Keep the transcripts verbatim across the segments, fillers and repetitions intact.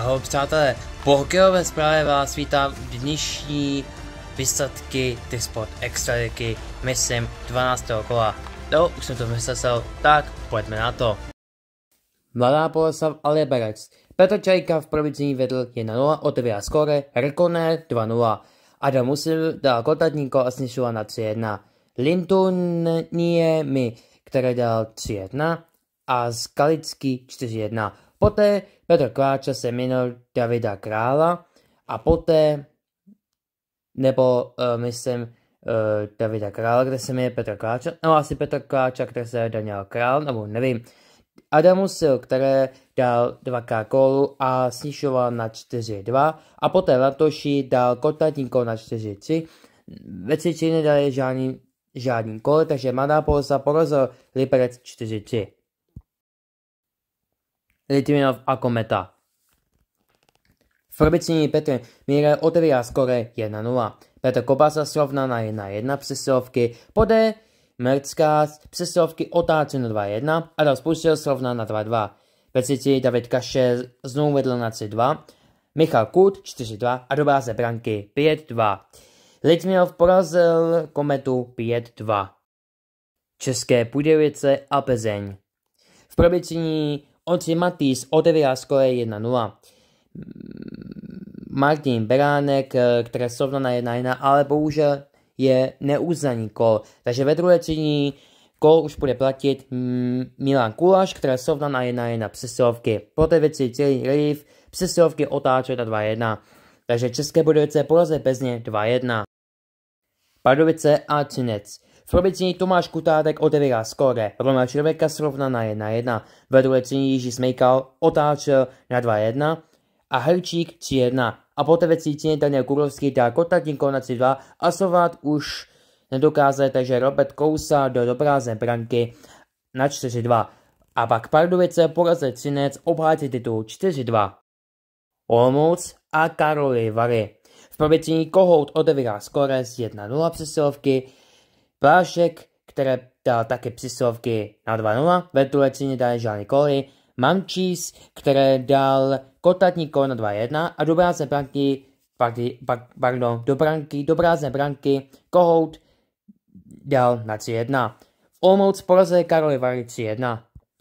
Ahoj přátelé, po hokejové zprávě vás vítám v dnešní výsledky T-Sport Extraligy, myslím dvanáctého kola. No, už jsem to myslel, tak pojďme na to. Mladá Boleslav a Liberec. Petr Čajka v providění vedl jedna nula, otevírá skóre, Rekoner dva nula. Adam Musil dal Kotadníko a snižoval na tři jedna. Lintunie mi, které dal tři jedna a Skalický čtyři jedna. Poté Petr Kváča se minul Davida Krála a poté, nebo uh, myslím uh, Davida Krála, kde se jmenuje Petr Kváča, no asi Petr Kváča, který se Daniel Král, nebo nevím. Adam Musil, který dal dvakrát gólu a snižoval na čtyři dva a poté Latoši dal Kotadníko na čtyři tři. Ve třetí nedali žádný, žádný gól, takže Mladá Boleslav porazil Liberec čtyři tři. Litvinov a Kometa. V providění Petr Míre otevírá skóre jedna nula. Petr Kobasa srovná na jedna jedna přesilovky, poté Mercká přesilovky otáčí na dva jedna a dal Spouštěl srovná na dva dva. Ve třetí David Kaše znovu vedl na tři dva, Michal Kut čtyři dva a dobráze branky pět dva. Litvinov porazil Kometu pět dva. České Budějovice a Plzeň. V providění Ondřej Matýs otevírá skóre jedna nula. Martin Beránek, který srovnal na jedna jedna, ale bohužel je neuznaný gól. Takže ve druhé třetině gól už bude platit Milan Kulaš, který srovnal na jedna jedna přesilovky. Poté věci celý relief přesilovky otáčí na dva jedna. Takže České Budějovice porazí Plzně dva jedna. Pardubice a Třinec. V providění Tomáš Kutátek otevírá skóre, Ronald Červěka srovná na jedna jedna, ve druhé třetině Jiří Smejkal otáčel na dva jedna a Hrčík tři jedna a poté ve třetině Daniel Kurovský dal Kotadníko na tři dva a Sovat už nedokázal, takže Robert Kousa do dobráze branky na čtyři dva a pak Pardubice porazil Třinec, obhájci titul čtyři dva. Olomouc a Karlovy Vary. V providění Kohout otevírá skóre z jedna nula přesilovky, Plášek, který dal také přesilovky na dva nula, ve druhé třetině dali žádný góly, Mamčís, který dal Kotadníko na dva jedna a do bráze branky, pardon, do branky, do bráze branky Kohout dal na tři jedna. V Olomouc porazil Karlovy Vary tři jedna.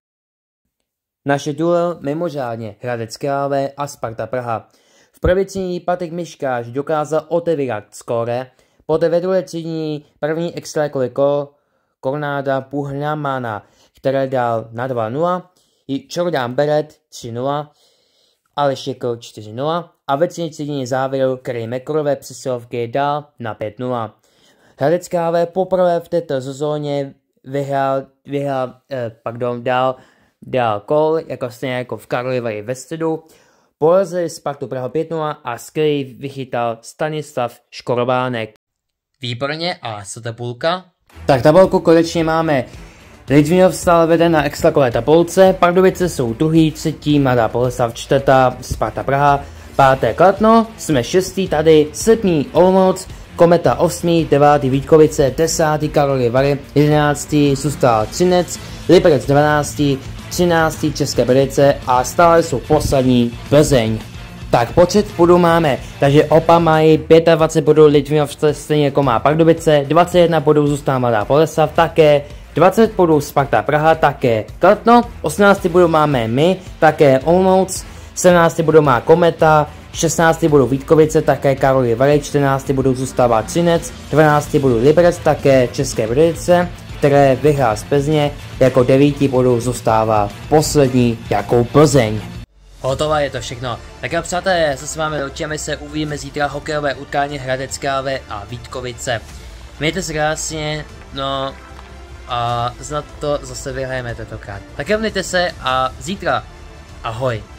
Naše duel mimořádně Hradec Králové a Sparta Praha. V providění Patrik Miškáš dokázal otevírat skóre, poté ve druhé třetině první extraligový gól Kornáda Puhnamana, který dal na dva nula, i Jordan Beret tři nula, Aleš Jekl čtyři nula a ve třetí třetině závěru Kary Mekorové přesilovky dal na pět nula. Hradec Králové poprvé v této sezóně vyhrál, vyhrál eh, pardon, dal, dal gól, jako stejně jako v Karlovy Vary ve středu. Porazili Spartu Praha pět nula a skvělý vychytal Stanislav Škorobánek. Výborně, a co tabulka? Tak tabulku konečně máme. Litvinov stále vede na extraligové tabulce, Pardubice jsou druhý, třetí, Mladá Boleslav čtvrtá, Sparta Praha, páté Kladno, jsme šestý tady, sedmý Olomouc, Kometa osmý, devátý Vítkovice, desátý Karlovy Vary, jedenáctý zůstal Třinec, Liberec dvanáctý, třináctý České Budějovice a stále jsou poslední Plzeň. Tak počet bodů máme, takže oba mají dvacet pět bodů, Litvinov stejně jako má Pardubice, dvacet jedna bodů zůstává Mladá Boleslav také, dvacet bodů Sparta Praha také, Kladno, osmnáct bodů máme my, také Olomouc, sedmnáct bodů má Kometa, šestnáct bodů Vítkovice, také Karlovy Vary, čtrnáct bodů zůstává Třinec, dvanáct bodů Liberec, také České Budějovice, které vyhrál z Plzně, jako devět bodů zůstává poslední jako Plzeň. Hotovo, je to všechno. Tak jo přátelé, se s vámi loučíme se, uvidíme zítra hokejové utkání Hradec Králové a Vítkovice. Mějte se krásně, no a za to zase vyhrajeme tentokrát. Tak jo, mějte se a zítra. Ahoj.